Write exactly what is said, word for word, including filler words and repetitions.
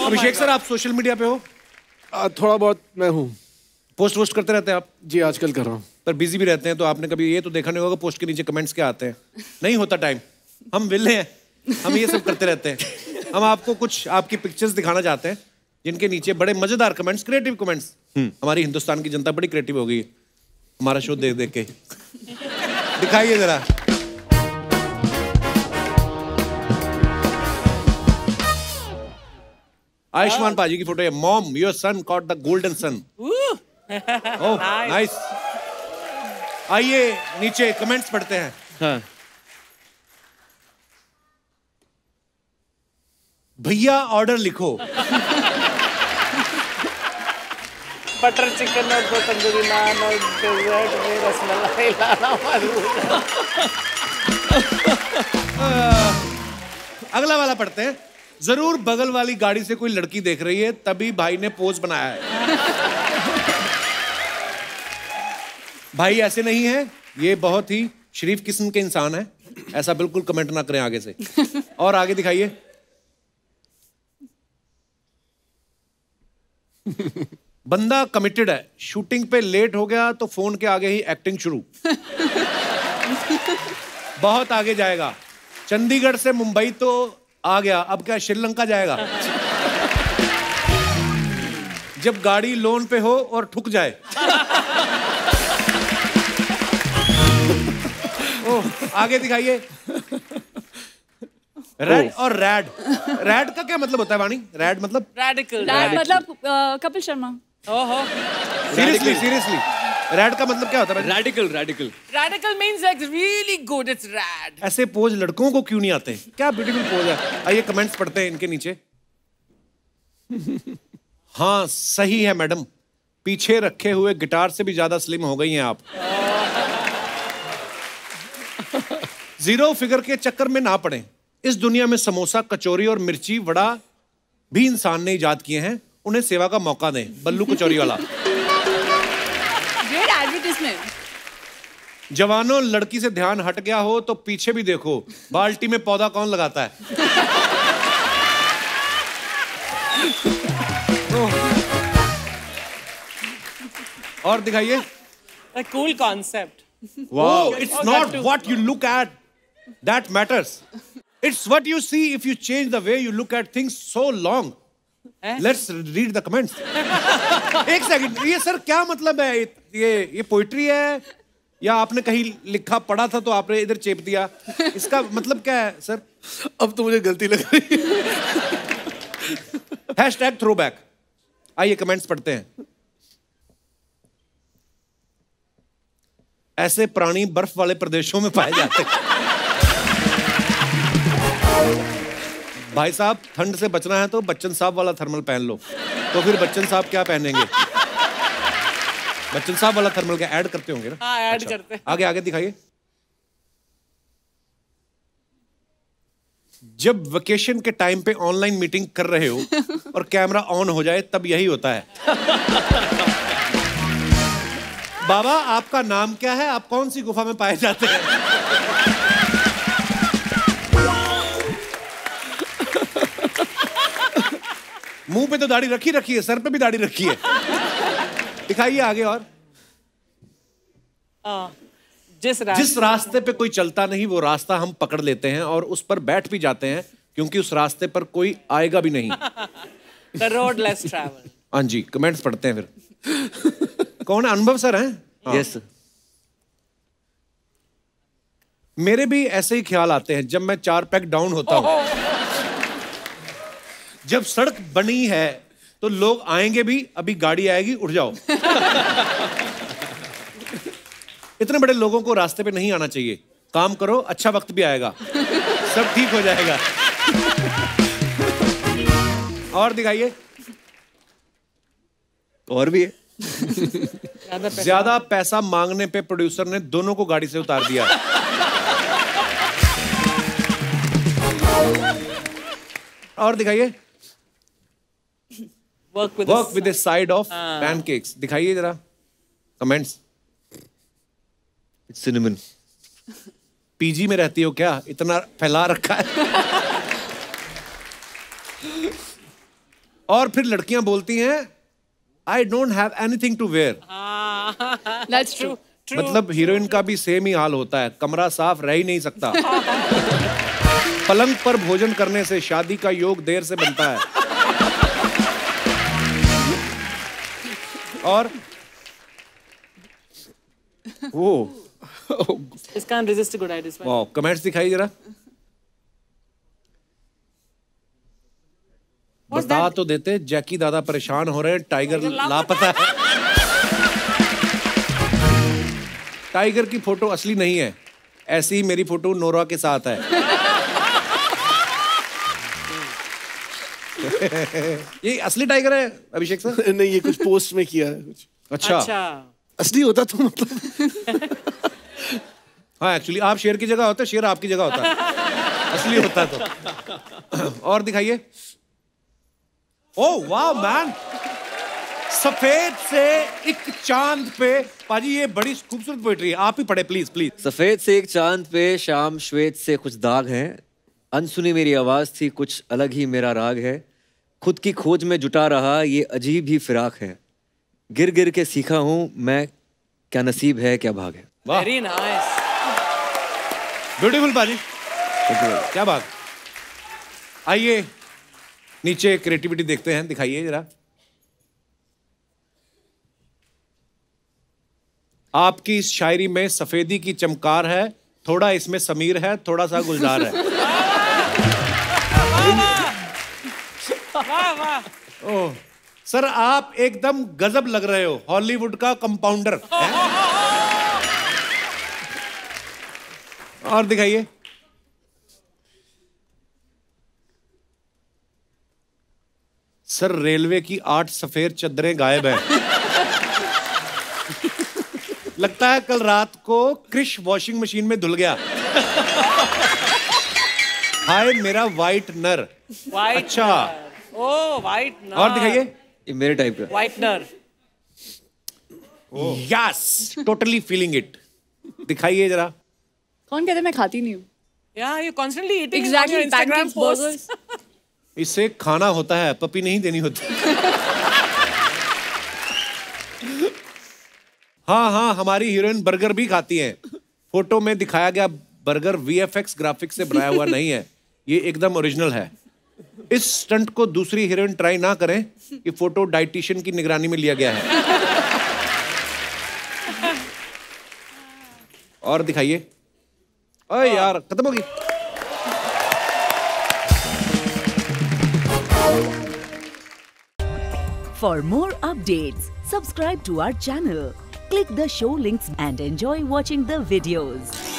अभिषेक sir, आप social media पे हो? आ, थोड़ा बहुत मैं हूँ। पोस्ट वोस्ट करते रहते हैं आप? जी आजकल कर रहा हूँ। पर बिजी भी रहते हैं, तो आपने कभी ये तो देखा नहीं होगा पोस्ट के नीचे कमेंट्स क्या आते हैं? नहीं होता टाइम, हम विले हैं, हम ये सब करते रहते हैं। हम आपको कुछ आपकी पिक्चर्स दिखाना चाहते हैं जिनके नीचे बड़े मजेदार कमेंट्स, क्रिएटिव कमेंट्स। हमारी हिंदुस्तान की जनता बड़ी क्रिएटिव हो गई है हमारा शो देख देख के। दिखाइए जरा। आयुष्मान पाजी की फोटो है। Mom, your son caught the golden sun. Oh nice. आइए नीचे कमेंट्स पढ़ते हैं। हाँ। भैया ऑर्डर लिखो। बटर चिकन और दो तंदूरी नान और डेजर्ट में रसमलाई लाना मरूद। अगला वाला पढ़ते हैं। जरूर बगल वाली गाड़ी से कोई लड़की देख रही है, तभी भाई ने पोज बनाया है। भाई ऐसे नहीं है, ये बहुत ही शरीफ किस्म के इंसान है। ऐसा बिल्कुल कमेंट ना करें आगे से। और आगे दिखाइए। बंदा कमिटेड है, शूटिंग पे लेट हो गया तो फोन के आगे ही एक्टिंग शुरू। बहुत आगे जाएगा। चंडीगढ़ से मुंबई तो आ गया, अब क्या श्रीलंका जाएगा? जब गाड़ी लोन पे हो और ठुक जाए। ओह, आगे दिखाइए। रेड और रैड। रैड का क्या मतलब होता है वाणी? रैड मतलब? रैडिकल। रैड मतलब कपिल शर्मा। ओहो। सीरियसली सीरियसली रैड का मतलब क्या होता है? Radical. Radical radical means like really good, it's rad. ऐसे पोज लड़कों को क्यों नहीं आते? क्या ब्यूटीफुल पोज है। आइए कमेंट्स पढ़ते हैं इनके नीचे। हाँ सही है मैडम, पीछे रखे हुए गिटार से भी ज्यादा स्लिम हो गई हैं आप। जीरो फिगर के चक्कर में ना पड़े। इस दुनिया में समोसा, कचौरी और मिर्ची वड़ा भी इंसान ने इजाद किए हैं, उन्हें सेवा का मौका दें। बल्लू कचौरी वाला। Great advertisement. जवानों, लड़की से ध्यान हट गया हो तो पीछे भी देखो, बाल्टी में पौधा कौन लगाता है? और दिखाइए। Cool concept. Wow, it's not what you look at that matters. It's what you see if you change the way you look at things so long. Let's read the comments. एक सेकंड, ये sir क्या मतलब है? ये ये poetry है या आपने कहीं लिखा पढ़ा था तो आपने इधर चेप दिया? इसका मतलब क्या है सर? अब तो मुझे गलती लग रही है। Hashtag throwback. आइए कमेंट्स पढ़ते हैं। ऐसे प्राणी बर्फ वाले प्रदेशों में पाए जाते हैं। भाई साहब, ठंड से बचना है तो बच्चन साहब वाला थर्मल पहन लो। तो फिर बच्चन साहब क्या पहनेंगे? बच्चन साहब वाला थर्मल क्या ऐड करते होंगे ना? हाँ, ऐड अच्छा, करते हैं। आगे आगे दिखाइए। जब वेकेशन के टाइम पे ऑनलाइन मीटिंग कर रहे हो और कैमरा ऑन हो जाए तब यही होता है। बाबा आपका नाम क्या है? आप कौन सी गुफा में पाए जाते हैं? मुंह पे तो दाढ़ी रखी रखी है, सर पे भी दाढ़ी रखी है। दिखाइए आगे। और आ, जिस रास्ते जिस रास्ते पे कोई चलता नहीं वो रास्ता हम पकड़ लेते हैं और उस पर बैठ भी जाते हैं, क्योंकि उस रास्ते पर कोई आएगा भी नहीं। The road less traveled. हाँ जी, कमेंट्स पढ़ते हैं फिर। कौन है? अनुभव सर हैं? Yes sir. मेरे भी ऐसे ही ख्याल आते हैं जब मैं चार पैक डाउन होता हूं। जब सड़क बनी है तो लोग आएंगे भी, अभी गाड़ी आएगी, उठ जाओ। इतने बड़े लोगों को रास्ते पे नहीं आना चाहिए। काम करो, अच्छा वक्त भी आएगा, सब ठीक हो जाएगा। और दिखाइए। और भी है। ज्यादा पैसा मांगने पे प्रोड्यूसर ने दोनों को गाड़ी से उतार दिया। और दिखाइए। Work with work with a side of pancakes. दिखाइए जरा कमेंट्स। सिनेमन। पीजी में रहती हो क्या? इतना फैला रखा है। और फिर लड़कियां बोलती हैं I don't have anything to wear. That's true. मतलब हीरोइन का भी सेम ही हाल होता है, कमरा साफ रह ही नहीं सकता। पलंग पर भोजन करने से शादी का योग देर से बनता है। और वो इसका अनरेजिस्टेड गुड आइडिया। वाह, कमेंट्स दिखाइए जरा। बता तो देते, जैकी दादा परेशान हो रहे हैं, टाइगर लापता है। टाइगर की फोटो असली नहीं है, ऐसी ही मेरी फोटो नोरा के साथ है। ये असली टाइगर है अभिषेक सर? नहीं, ये कुछ पोस्ट में किया है कुछ। अच्छा, अच्छा। असली होता तो मतलब हाँ एक्चुअली आप शेर की जगह होते, शेर आपकी जगह होता असली होता तो। और दिखाइए। ओह वाह मैन, सफेद से एक चांद पे। पाजी ये बड़ी खूबसूरत पोएट्री है, आप ही पढ़े प्लीज प्लीज। सफेद से एक चांद पे शाम श्वेत से कुछ दाग हैं, अनसुनी मेरी आवाज थी कुछ अलग ही मेरा राग है, खुद की खोज में जुटा रहा ये अजीब ही फिराक है, गिर गिर के सीखा हूं मैं क्या नसीब है क्या भाग है। वेरी नाइस, ब्यूटीफुल पाजी, क्या बात। आइए नीचे क्रिएटिविटी देखते हैं, दिखाइए जरा। आपकी इस शायरी में सफेदी की चमकार है, थोड़ा इसमें समीर है, थोड़ा सा गुलजार है। वाह वाह। ओह सर, आप एकदम गजब लग रहे हो, हॉलीवुड का कंपाउंडर। और दिखाइए। सर रेलवे की आठ सफेद चद्दरें गायब हैं। लगता है कल रात को क्रिश वॉशिंग मशीन में धुल गया। हाय मेरा वाइट नर। वाइट अच्छा, ओ वाइट नर। और दिखाइए। ये मेरे टाइप का whitener. Yes, totally feeling it. दिखाइए जरा। कौन कहते मैं खाती नहीं हूँ? Yeah, you constantly eating Exactly, on your Instagram pancakes, posts. burgers. इससे खाना होता है, पपी नहीं देनी होती। हाँ हाँ, हमारी हीरोइन बर्गर भी खाती हैं। फोटो में दिखाया गया बर्गर वीएफएक्स ग्राफिक्स से बनाया हुआ नहीं है, ये एकदम ओरिजिनल है। इस स्टंट को दूसरी हीरोइन ट्राई ना करें, ये फोटो डाइटिशियन की निगरानी में लिया गया है। और दिखाइए। अरे यार खत्म होगी। For more updates, subscribe to our channel, click the show links and enjoy watching the videos.